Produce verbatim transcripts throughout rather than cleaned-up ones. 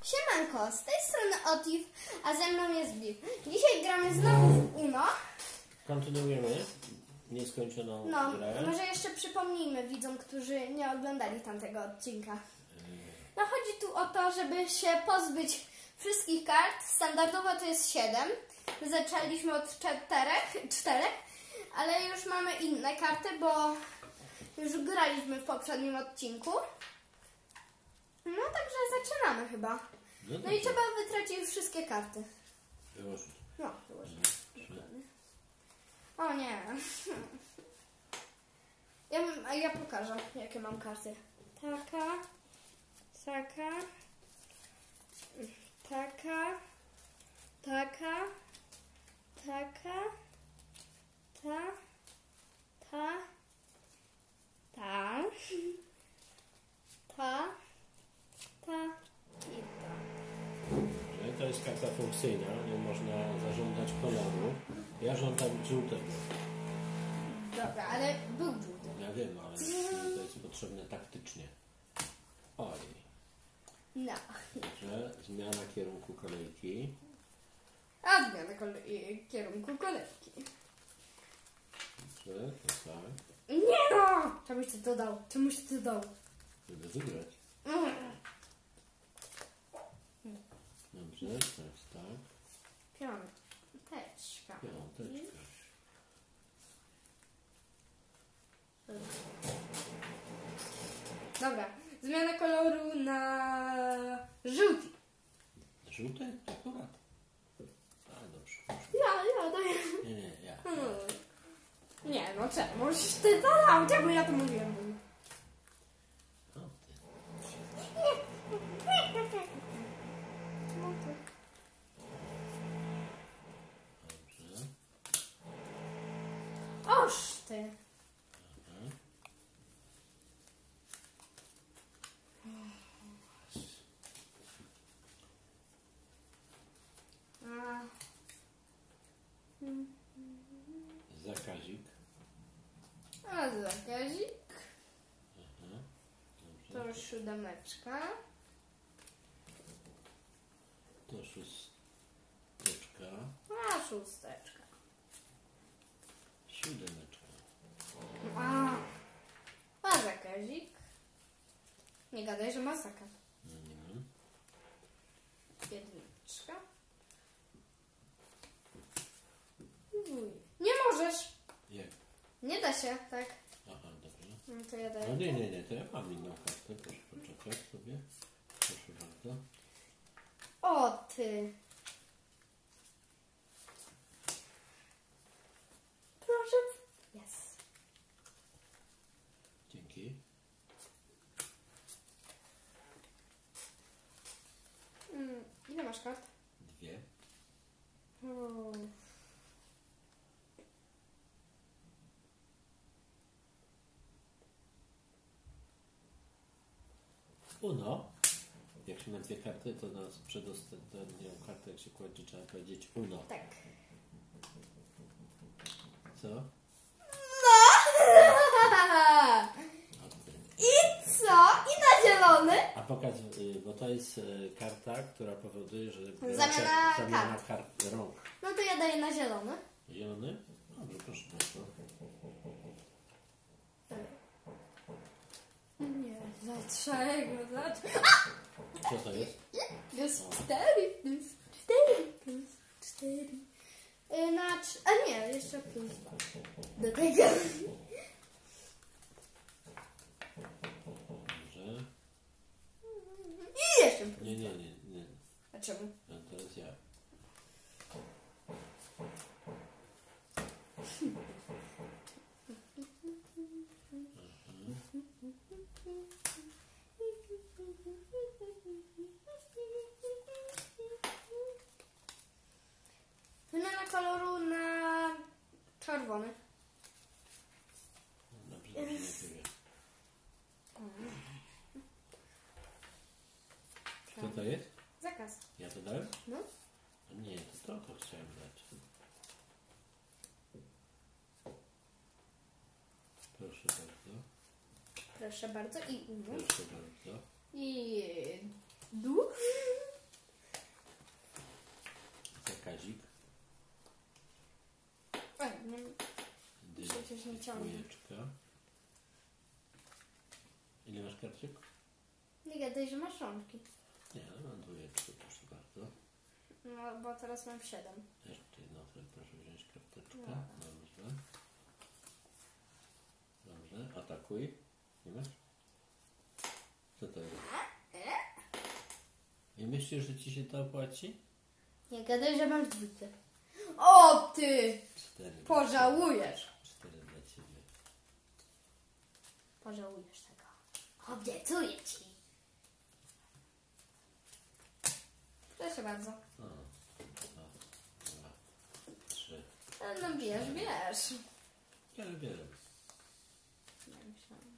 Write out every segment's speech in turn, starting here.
Siemanko, z tej strony Otif, a ze mną jest Biv. Dzisiaj gramy znowu w Uno. Kontynuujemy nieskończoną No, grę. może jeszcze przypomnijmy widzom, którzy nie oglądali tamtego odcinka. No chodzi tu o to, żeby się pozbyć wszystkich kart. Standardowo to jest siedem. Zaczęliśmy od czterech, czterech, ale już mamy inne karty, bo już graliśmy w poprzednim odcinku. No także zaczynamy chyba. No, No i trzeba wytracić wszystkie karty. Wyłożyć. No, wyłożyć. O nie. Ja, a ja pokażę, jakie mam karty. Taka, taka, taka, taka, taka, ta, ta, ta, ta, ta i ta. To jest karta funkcyjna, nie można zażądać koloru. Ja żądam żółtego. Dobra, ale był żółty. Ja wiem, ale to jest potrzebne taktycznie. Oj. No. Dobrze, zmiana kierunku kolejki. A zmiana kole- kierunku kolejki. Dobrze, to tak. Nie no! Czemuś ty to dał? Czemuś ty to dał? Żeby wygrać. Mm. Dobrze, teraz tak. Piąteczka. Piąteczka. Dobra, zmiana koloru na żółty. Żółte? Akurat. A, dobrze. Ja, ja daję. Nie, nie, ja. Hmm. Nie no, czemuś ty to dał? Czemu ja to mówiłem? O, ty. Dobrze. Oż ty. Aha. A. Zakazik. A zakazik. Aha. Dobrze. To siódemeczka. To szósteczka. A szósteczka. Siódemeczka. A. A zakazik. Nie gadaj, że ma zakaz. No nie mam. Jedyneczka. Uj. Nie możesz. Jak? Nie da się, tak. Aha, dobrze. No to ja No daję. nie, nie, nie, to ja mam inną kartę. Proszę poczekać sobie. Proszę bardzo. O ty. Proszę. Jest. Dzięki. Mm, ile masz kart? Dwie. O. Uno. Jak się ma dwie karty, to na przedostatnią kartę, jak się kładzie, trzeba powiedzieć uno. Tak. Co? No! A, ty. I co? I na zielony? A pokaż, y, bo to jest y, karta, która powoduje, że Zamiana zamiana kart. kart rąk. No to ja daję na zielony. Zielony? Dobrze, proszę bardzo. Nie, dlaczego? Dlaczego? Co to jest? Plus cztery, plus cztery, plus cztery. Y, Na trz- A nie, jeszcze plus dwa. Do tego. Dobrze. I jeszcze plus. Nie, nie, nie, nie. A czemu? A teraz ja. Wymiana koloru na czerwony. Dobrze, dobrze, nie tyle. Co to jest? Zakaz. Ja to dałem? No. Nie, to to, to chciałem dać. Proszę bardzo. Proszę bardzo. I uno. Proszę bardzo. I du. nie ciągnie. Dwójeczka. Ile masz kartek? Nie gadaj, że masz rączki. Nie, no mam dwójeczkę, proszę bardzo. No, bo teraz mam siedem. Jeszcze jedną, proszę wziąć karteczkę. No. Dobrze. Dobrze, atakuj. Nie masz? Co to jest? I myślisz, że ci się to opłaci? Nie gadaj, że masz dwójkę. O ty! Cztery. Pożałujesz. Cztery dla ciebie. Pożałujesz tego. Obiecuję ci. Proszę bardzo. O, dwa, dwa, trzy. No bierz, bierz. Bierę, bierę. Ja myślałam.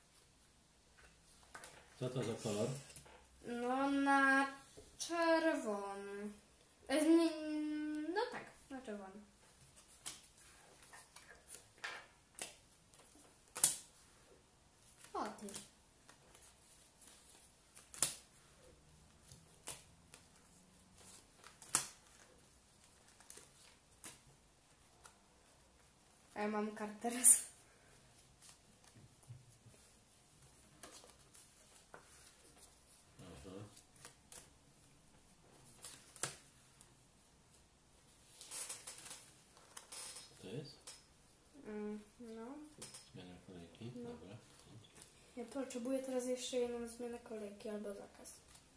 Co to za kolor? No na czerwony. E, nie, no tak, na czerwony. O ty. A ja mam kartę teraz. Aha. Co to jest? Mm, no. Zmiana kolejki? No. Dobra. Ja potrzebuję teraz jeszcze jedną zmianę kolejki albo zakaz.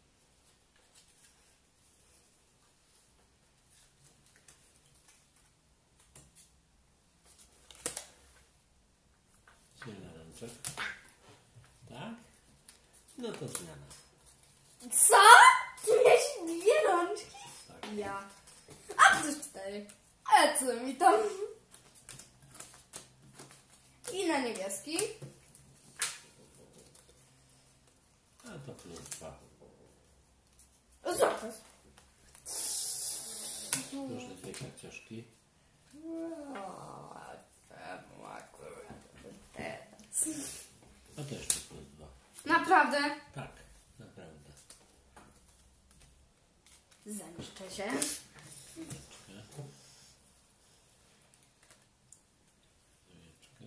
Zmiana rączek. Tak? No to zmiana. Co? Ty miałeś dwie rączki? Tak. Ja. A ty cztery. A co mi tam? I na niebieski. A to plus dwa. Zakaz. Proszę dwie karciaszki. O, czemu akurat teraz? A to jeszcze plus dwa. Naprawdę? Tak, naprawdę. Zemszczę się. Dwójeczkę. Dwójeczkę.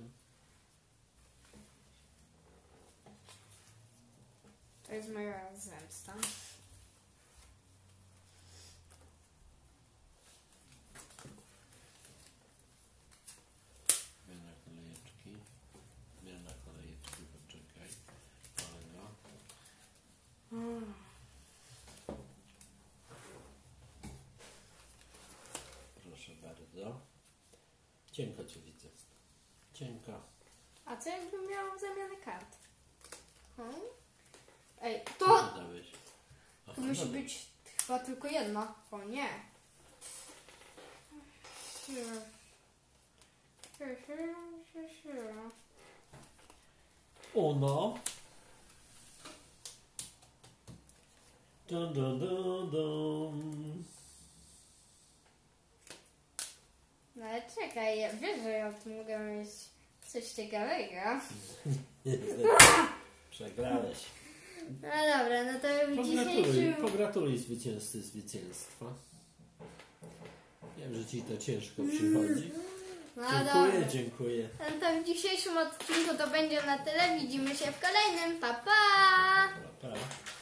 To jest moja zemsta. Zmiana kolejeczki. Zmiana kolejeczki, poczekaj. Kolego. Mm. Proszę bardzo. Cienko cię widzę. Cienko. A co jakbym miała zamianę kart? Hmm? Ej, Co to, ty dałeś? Aha, to musi dobra. być chyba tylko jedna. O nie. Uno. Dun, dun, dun, dun. No ale czekaj, ja wiesz, że ja tu mogę mieć coś ciekawego. Przegrałeś. No dobra, no to w Pogratuluj, dzisiejszym... pogratuluj zwycięzcy zwycięstwa. Wiem, że ci to ciężko przychodzi. No Dziękuję, dobra. dziękuję. No to w dzisiejszym odcinku to będzie na tyle. Widzimy się w kolejnym. Pa, pa! Pa, pa.